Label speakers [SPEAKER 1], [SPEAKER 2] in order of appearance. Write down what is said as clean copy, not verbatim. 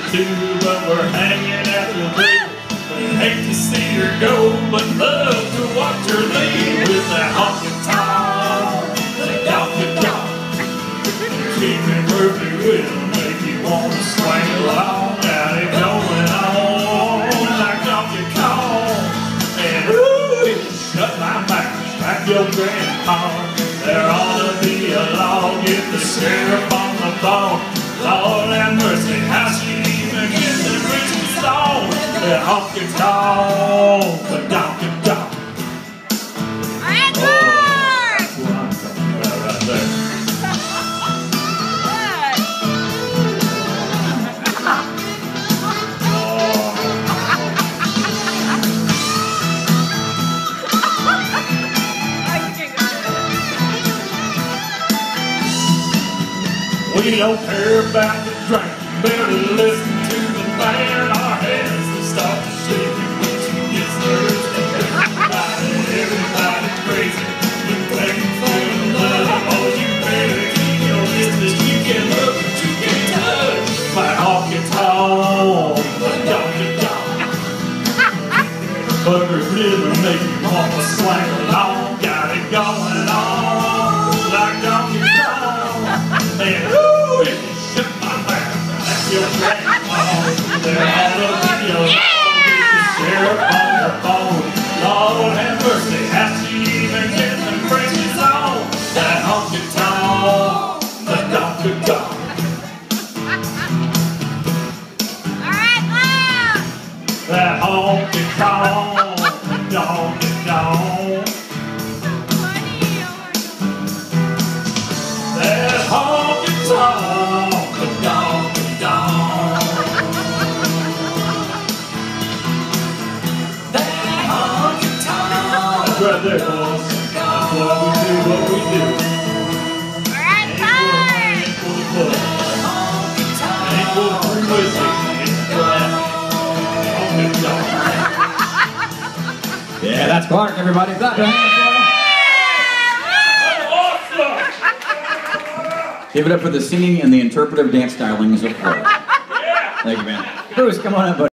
[SPEAKER 1] two, but we're hanging at the table. We hate to see her go, but love to watch her leave with that honky tonk, the badonkadonk. Keeping groovy will make you want to swing along. Got it going on like Honky Tonk. And ooh, shut my mouth, strike your grandpa. There ought to be a law, get the sheriff on the phone. Lord have mercy, how she even gets the bridges on. That Honky Tonk Badonkadonk.
[SPEAKER 2] Alright,
[SPEAKER 1] Oh, that's what I'm talking about right there. We don't care about the drink, better listen to the band. Our heads will start to shake when she gets thirsty. Everybody crazy, you begging for the love. Oh, you better keep your distance. You can look, but you can't touch. My honky tonk, badonkadonk. But the rhythm make you want to swing along. Got it going on like Honky Tonk. And ooh, if you shook my mouth, that's your grandma. There ought to be a law, get the sheriff on your phone. Lord have mercy, how she even gets the bridges on. That honky tonk, badonkadonk.
[SPEAKER 2] Alright, loud!
[SPEAKER 1] That honky tonk, badonkadonk. That honky tonk, badonkadonk. That honky tonk. That's right there, boys. That's what we do, what we do.
[SPEAKER 2] Alright,
[SPEAKER 1] Ain't
[SPEAKER 2] time!
[SPEAKER 1] for the club. Ain't for the free whiskey. It's for that honky tonk.
[SPEAKER 3] Yeah, that's Clark, everybody. Clap your hands for him. Give it up for the singing and the interpretive dance stylings of Clark. Thank you, man. Bruce, come on up, buddy.